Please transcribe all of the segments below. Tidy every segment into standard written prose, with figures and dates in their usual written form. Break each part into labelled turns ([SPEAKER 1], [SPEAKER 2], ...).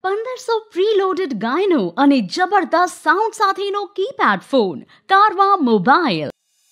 [SPEAKER 1] 1500 preloaded ગાયનો અને જબરદસ્ત sound સાથેનો કીપેડ ફોન કારવા મોબાઈલ।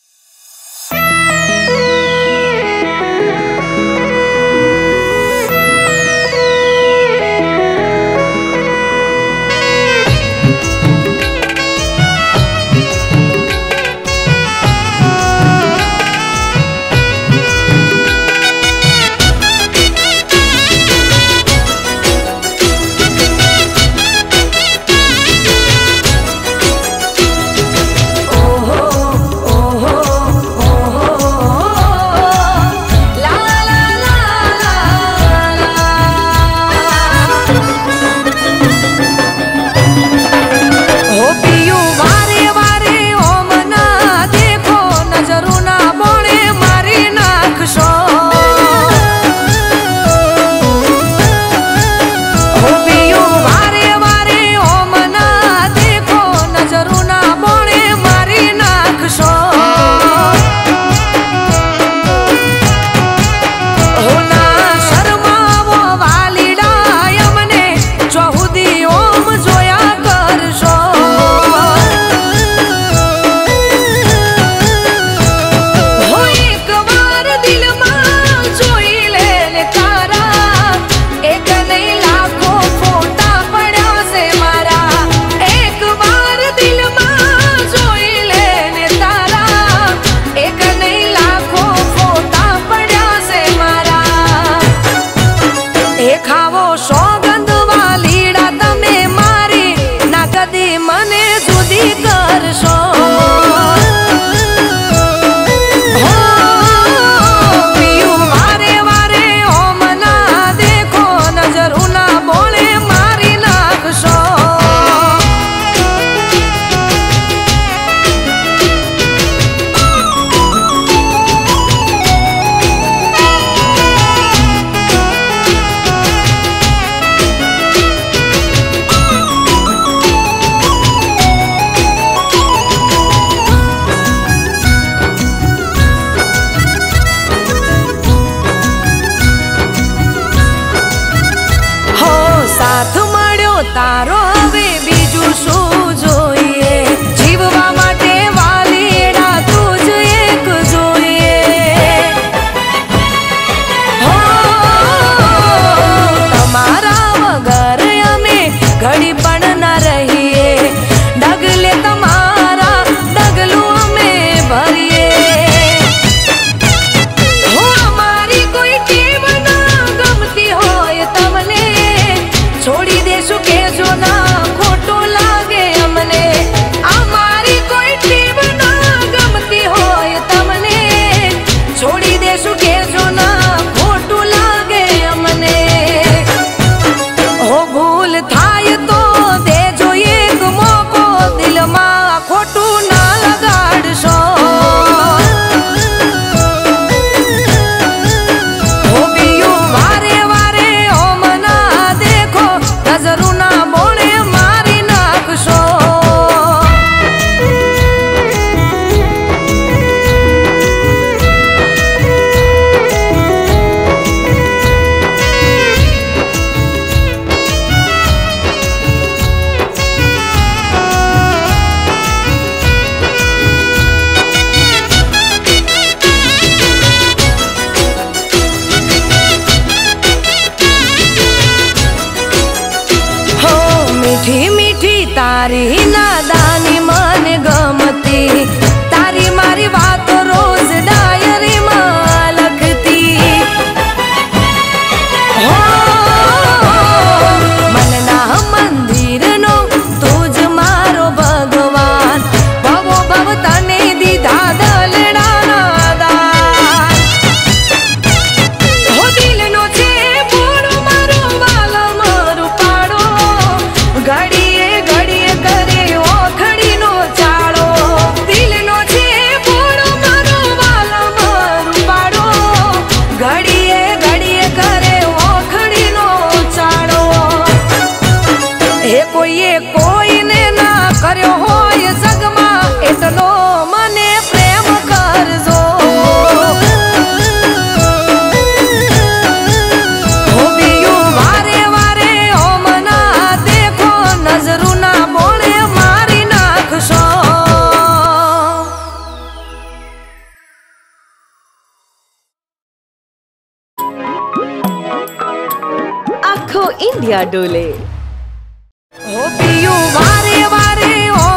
[SPEAKER 2] तारो हवे बीजू शू जोईए जीववा माटे वालीड़ा तुज एक जोईए हो तमारा वगर अमे घड़ी पण न रहीए डगले तमारा डगलू अमे भरीए हो अमारी कोई टेव ना गमती होय तमने छोड़ी देशु के जो ना खोटो लागे अमने अमारी कोई टेव ना गमती होय तमने छोड़ी देशु के जो ना खोटो लागे अमने हो भूल थाय तो दे जो एक मोको दिल मा खोटू ना लगाड़शो हो बियू वारे वारे ओ मना देखो नजरू ना बोले मारी नाखशो मीठी मीठी तारी नादानी मन गमती तारी मारी बात रोज डायरी में लखती हो मन ना मंदिर नो तुझ मारो भगवान भवो भव तने दीधा दलड़ा नादान हो दिल नो छे पूरो मारो वाला मारो पाड़ो घड़िए घड़िए करे ओ खड़ी नो चाड़ो दिल नो छे पूरो मारो वाला मारू पाड़ो घड़िए घड़िए करे ओ खड़ी नो चाड़ो कोई ने ना कर्यो होय जगमा एटलो मने प्रेम करजो हो बियू वारे वारे ओ मना
[SPEAKER 3] आखो इंडिया डोले।
[SPEAKER 2] ओ पियू वारे वारे ओ